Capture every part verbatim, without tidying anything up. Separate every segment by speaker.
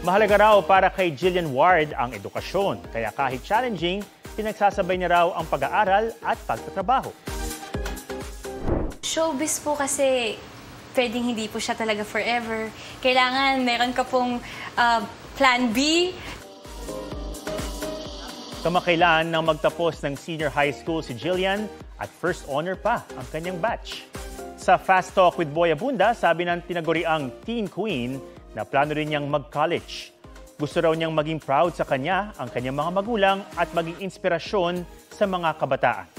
Speaker 1: Mahalaga raw para kay Jillian Ward ang edukasyon, kaya kahit challenging, pinagsasabay niya raw ang pag-aaral at pagtatrabaho.
Speaker 2: Showbiz po kasi pwedeng hindi po siya talaga forever. Kailangan meron ka pong uh, plan B.
Speaker 1: Kamakailan nang magtapos ng senior high school si Jillian at first honor pa ang kanyang batch. Sa Fast Talk with Boy Abunda, sabi ng tinaguriang teen queen na plano rin niyang mag-college. Gusto raw niyang maging proud sa kanya, ang kanyang mga magulang at maging inspirasyon sa mga kabataan.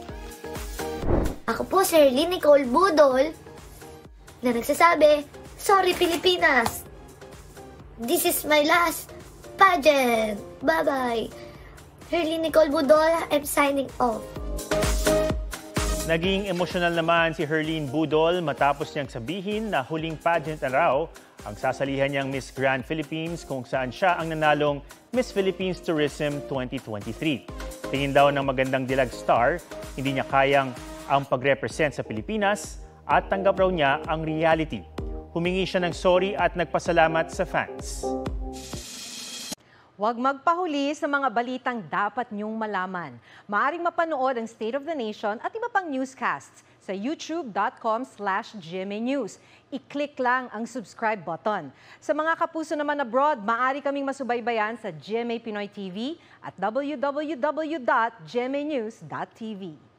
Speaker 3: Ako po si Herline Nicole Budol na nagsasabi, "Sorry Pilipinas! This is my last pageant! Bye-bye!" Herline Nicole Budol, I'm signing off.
Speaker 1: Naging emosyonal naman si Herline Budol matapos niyang sabihin na huling pageant na raw ang sasalihan niyang Miss Grand Philippines kung saan siya ang nanalong Miss Philippines Tourism twenty twenty-three. Tingin daw ng magandang dilag star, hindi niya kayang ang pag-represent sa Pilipinas at tanggap raw niya ang reality. Humingi siya ng sorry at nagpasalamat sa fans.
Speaker 4: Huwag magpahuli sa mga balitang dapat niyong malaman. Maaaring mapanood ang State of the Nation at iba pang newscasts sa youtube dot com slash G M A News. I-click lang ang subscribe button. Sa mga kapuso naman abroad, maaari kaming masubaybayan sa G M A Pinoy T V at w w w dot g m a news dot t v.